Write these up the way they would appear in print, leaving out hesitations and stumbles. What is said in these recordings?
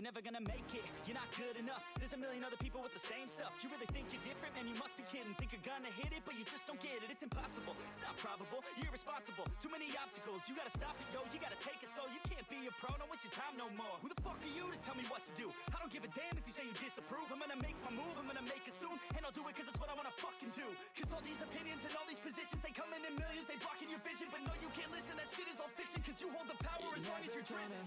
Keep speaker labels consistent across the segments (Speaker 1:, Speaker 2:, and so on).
Speaker 1: You're never gonna make it, you're not good enough. There's a million other people with the same stuff. You really think you're different? Man, you must be kidding. Think you're gonna hit it, but you just don't get it. It's impossible, it's not probable, you're irresponsible. Too many obstacles, you gotta stop it, yo. You gotta take it slow, you can't be a pro. Don't waste your time no more. Who the fuck are you to tell me what to do? I don't give a damn if you say you disapprove. I'm gonna make my move, I'm gonna make it soon. And I'll do it cause it's what I wanna fucking do. Cause all these opinions and all these positions, they come in millions, they blocking your vision. But no, you can't listen, that shit is all fiction. Cause you hold the power as long as you're dreaming.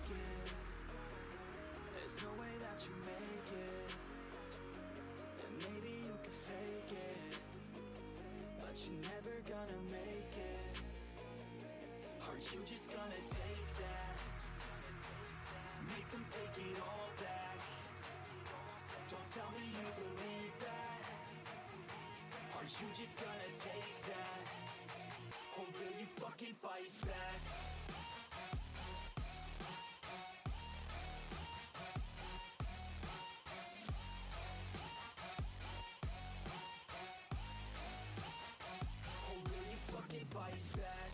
Speaker 2: There's no way that you make it. And maybe you can fake it, but you're never gonna make it. Are you just gonna take that? Make them take it all back. Don't tell me you believe that. Are you just gonna take that? Or will you fucking fight back? Fight back.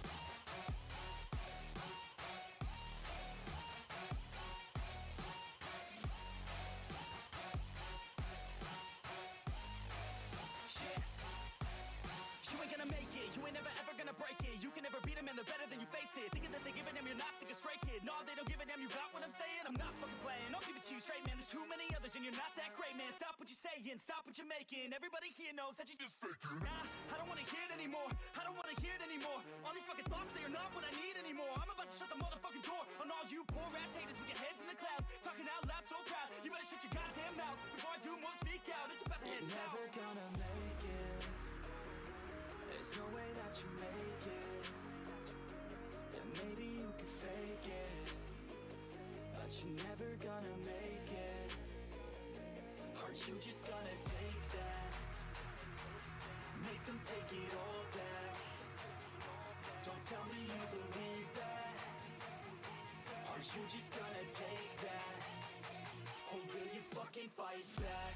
Speaker 2: Yeah. You ain't gonna make it, you ain't never ever gonna break it. You can never beat them and they're better than you face it. Thinking that they give a damn, you're not thinking straight, kid. No, they don't give a damn, you got what I'm saying? I'm not fucking playing, I'll give it to you straight, man. There's too many others and you're not that great, man. Stop what you're saying, stop what you're making. Everybody here knows that you just faking. Nah, I don't wanna hear it anymore, I don't wanna hear it anymore. All these fucking thoughts, they are not what I need anymore. I'm about to shut the motherfucking door on all you poor ass haters with your heads in the clouds, talking out loud so proud. You better shut your goddamn mouth before I do more speak out. It's about to head south. You're never gonna make it. There's no way that you make it. And maybe you can fake it, but you're never gonna make it. Are you just gonna take that? Make them take it all back. Don't tell me you believe that. Are you just gonna take that? Or will you fucking fight back?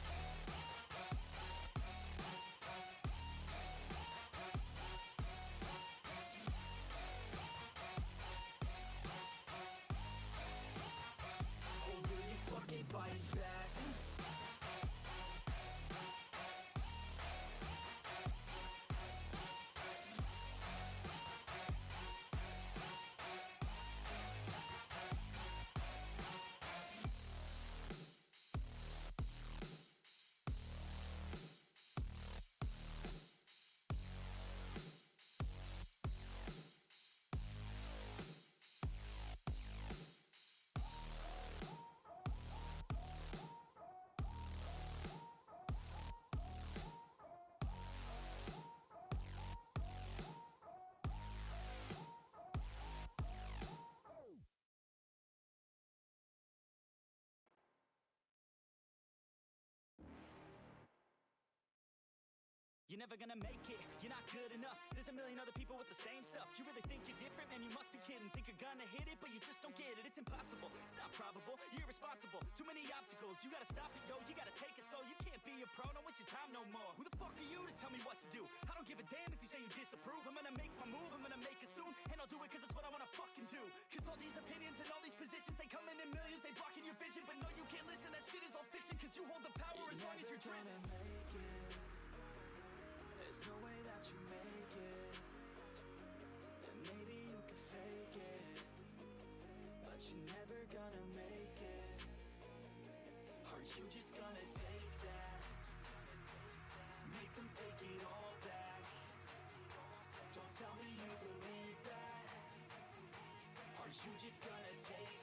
Speaker 2: Fight back.
Speaker 1: You're never gonna make it, you're not good enough. There's a million other people with the same stuff. You really think you're different? Man, you must be kidding. Think you're gonna hit it, but you just don't get it. It's impossible, it's not probable, you're irresponsible. Too many obstacles, you gotta stop it, yo. You gotta take it slow, you can't be a pro. Don't waste your time no more. Who the fuck are you to tell me what to do? I don't give a damn if you say you disapprove. I'm gonna make my move, I'm gonna make it soon. And I'll do it cause it's what I wanna fucking do. Cause all these opinions and all these positions, they come in millions, they blocking your vision. But no, you can't listen, that shit is all fiction. Cause you hold the power as long as you're dreaming.
Speaker 2: There's no way that you make it. And maybe you can fake it, but you're never gonna make it. Are you just gonna take that? Make them take it all back. Don't tell me you believe that. Are you just gonna take